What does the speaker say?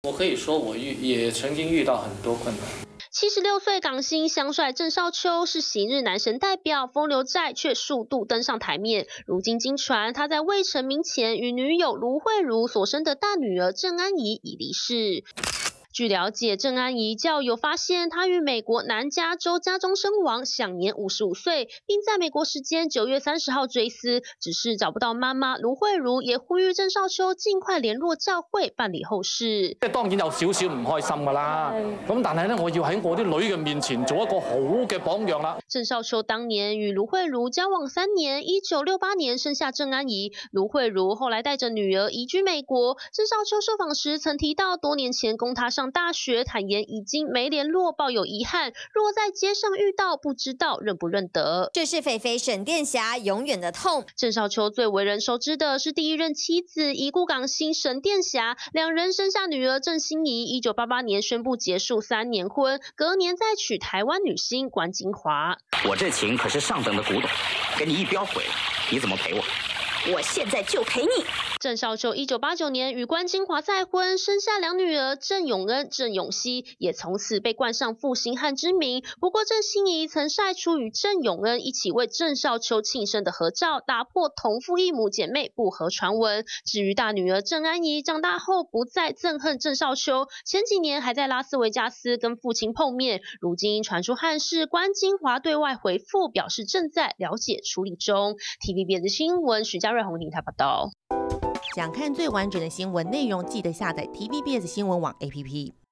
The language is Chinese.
我可以说，我也曾经遇到很多困难。 76岁港星香帅郑少秋是昔日男神代表，风流债却数度登上台面。如今经传他在未成名前与女友卢慧茹所生的大女儿郑安怡已离世。据了解，郑安怡较有发现，她于美国南加州家中身亡，享年55岁，并在美国时间9月30号追思，只是找不到媽媽盧慧茹，也呼籲鄭少秋盡快聯絡教會辦理後事。 即係當然有少少唔開心㗎啦，咁但係咧，我要喺我啲女嘅面前做一個好嘅榜樣啦。 鄭少秋當年與盧慧茹交往3年，1968年生下鄭安怡，盧慧茹後來帶着女兒移居美國。鄭少秋受訪時曾提到，多年前供他上大學，坦言已經沒聯絡，抱有遺憾。若在街上遇到，不知道認不認得。 這是菲菲沈殿霞永遠的痛。 鄭少秋最為人熟知的是第一任妻子已故港星沈殿霞，兩人生下女兒鄭欣宜。1988年宣布結束3年婚，隔年再娶台灣女星關金華。 我這情可是上等的古董，給你一標毀了，你怎麼賠我？ 我現在就賠你。 鄭少秋1989年與關金華再婚，生下兩女兒鄭永恩、鄭永熙，也從此被冠上負心漢之名。不過鄭欣宜曾曬出與鄭永恩一起為鄭少秋慶生的合照，打破同父異母姐妹不和傳聞。至於大女兒鄭安怡，長大後不再憎恨鄭少秋，前幾年還在拉斯維加斯跟父親碰面。如今傳出憾事，關金華對外回復表示正在了解處理中。TVBS 新聞許家瑞宏庭台報道。 想看最完整的新闻内容，记得下载 TVBS 新闻网 APP。